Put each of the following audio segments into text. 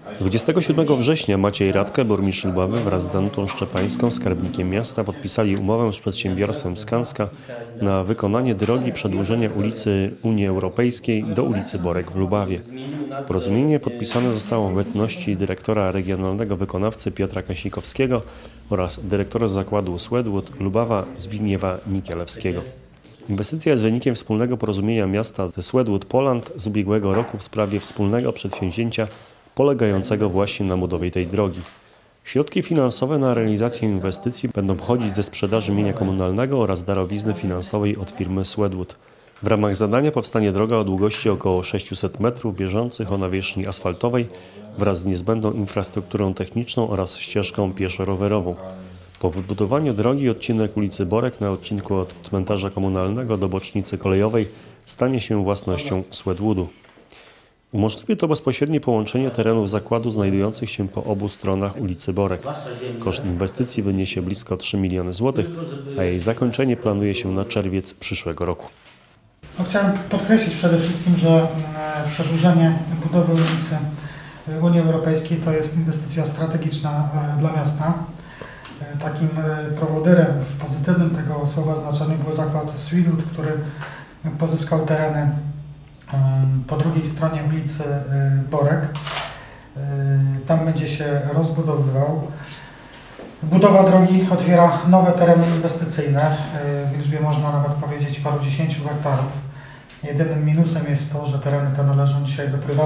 27 września Maciej Radke, burmistrz Lubawy, wraz z Danutą Szczepańską, skarbnikiem miasta, podpisali umowę z przedsiębiorstwem Skanska na wykonanie drogi przedłużenia ulicy Unii Europejskiej do ulicy Borek w Lubawie. Porozumienie podpisane zostało w obecności dyrektora regionalnego wykonawcy Piotra Kasikowskiego oraz dyrektora zakładu Swedwood Lubawa Zbigniewa Nikielewskiego. Inwestycja jest wynikiem wspólnego porozumienia miasta ze Swedwood Poland z ubiegłego roku w sprawie wspólnego przedsięwzięcia polegającego właśnie na budowie tej drogi. Środki finansowe na realizację inwestycji będą pochodzić ze sprzedaży mienia komunalnego oraz darowizny finansowej od firmy Swedwood. W ramach zadania powstanie droga o długości około 600 metrów bieżących o nawierzchni asfaltowej wraz z niezbędną infrastrukturą techniczną oraz ścieżką pieszo-rowerową. Po wybudowaniu drogi odcinek ulicy Borek na odcinku od cmentarza komunalnego do bocznicy kolejowej stanie się własnością Swedwoodu. Umożliwi to bezpośrednie połączenie terenów zakładu znajdujących się po obu stronach ulicy Borek. Koszt inwestycji wyniesie blisko 3 miliony złotych, a jej zakończenie planuje się na czerwiec przyszłego roku. Chciałem podkreślić przede wszystkim, że przedłużenie budowy ulicy Unii Europejskiej to jest inwestycja strategiczna dla miasta. Takim prowodyrem w pozytywnym tego słowa znaczeniu był zakład Swedwood, który pozyskał tereny po drugiej stronie ulicy Borek. Tam będzie się rozbudowywał. Budowa drogi otwiera nowe tereny inwestycyjne, w liczbie można nawet powiedzieć paru dziesięciu hektarów. Jedynym minusem jest to, że tereny te należą dzisiaj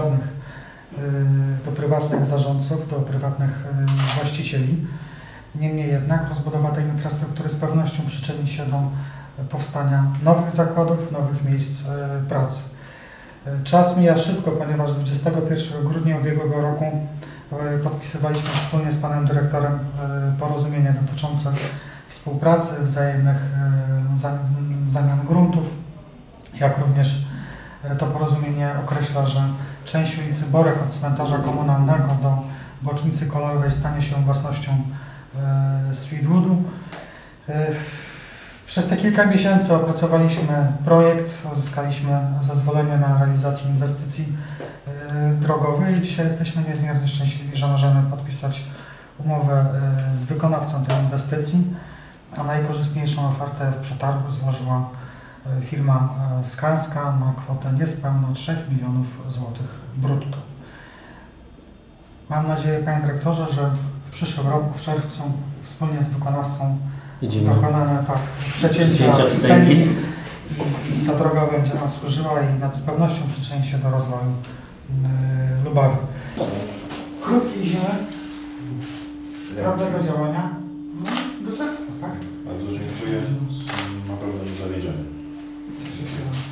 do prywatnych zarządców, do prywatnych właścicieli. Niemniej jednak rozbudowa tej infrastruktury z pewnością przyczyni się do powstania nowych zakładów, nowych miejsc pracy. Czas mija szybko, ponieważ 21 grudnia ubiegłego roku podpisywaliśmy wspólnie z panem dyrektorem porozumienie dotyczące współpracy, wzajemnych zamian gruntów, jak również to porozumienie określa, że część ulicy Borek od cmentarza komunalnego do bocznicy kolejowej stanie się własnością Swedwoodu. Przez te kilka miesięcy opracowaliśmy projekt, uzyskaliśmy zezwolenie na realizację inwestycji drogowej i dzisiaj jesteśmy niezmiernie szczęśliwi, że możemy podpisać umowę z wykonawcą tej inwestycji, a najkorzystniejszą ofertę w przetargu złożyła firma Skanska na kwotę niespełna 3 milionów złotych brutto. Mam nadzieję, panie dyrektorze, że w przyszłym roku, w czerwcu, wspólnie z wykonawcą dokonane przecięcia wstęgi i ta droga będzie nam służyła i z pewnością przyczyni się do rozwoju Lubawy. Krótkiej zimy, sprawnego działania, do czerwca, tak? Bardzo dziękuję. Na pewno nie zawiedziemy.